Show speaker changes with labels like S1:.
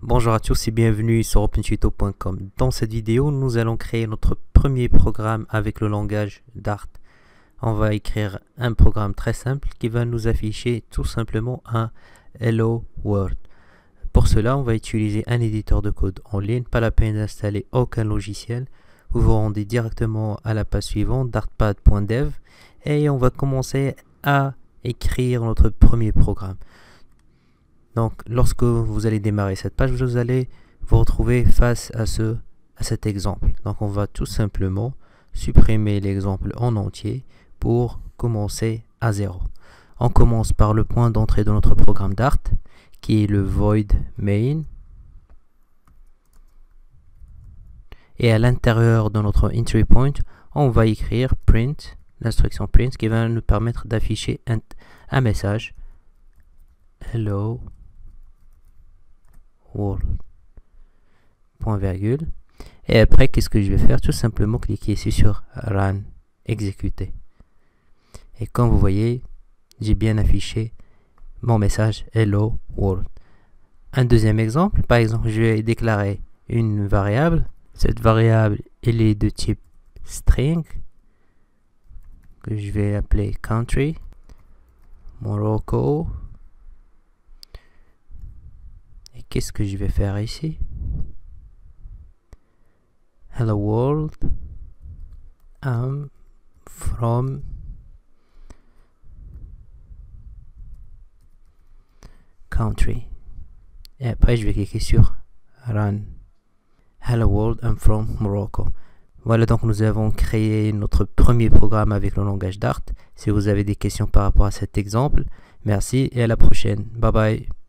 S1: Bonjour à tous et bienvenue sur opentuto.com. Dans cette vidéo, nous allons créer notre premier programme avec le langage Dart. On va écrire un programme très simple qui va nous afficher tout simplement un Hello World. Pour cela, on va utiliser un éditeur de code en ligne, pas la peine d'installer aucun logiciel. Vous vous rendez directement à la page suivante, dartpad.dev, et on va commencer à écrire notre premier programme. Donc, lorsque vous allez démarrer cette page, vous allez vous retrouver face à cet exemple. Donc, on va tout simplement supprimer l'exemple en entier pour commencer à zéro. On commence par le point d'entrée de notre programme Dart, qui est le void main. Et à l'intérieur de notre entry point, on va écrire print, l'instruction print, qui va nous permettre d'afficher un message. Hello world. Point virgule. Et après, qu'est-ce que je vais faire? Tout simplement cliquer ici sur Run, exécuter. Et comme vous voyez, j'ai bien affiché mon message Hello World. Un deuxième exemple, par exemple, je vais déclarer une variable. Cette variable, elle est de type string, que je vais appeler country, Morocco. Et qu'est-ce que je vais faire ici? Hello world, I'm from country. Et après, je vais cliquer sur Run. Hello world, I'm from Morocco. Voilà, donc nous avons créé notre premier programme avec le langage Dart. Si vous avez des questions par rapport à cet exemple, merci et à la prochaine. Bye bye.